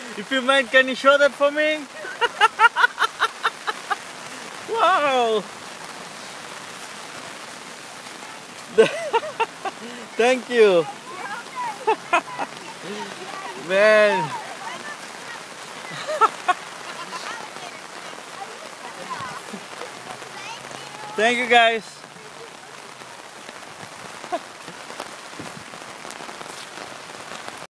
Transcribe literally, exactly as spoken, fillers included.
If you mind, can you show that for me? Wow! Thank you. Man. Thank you guys.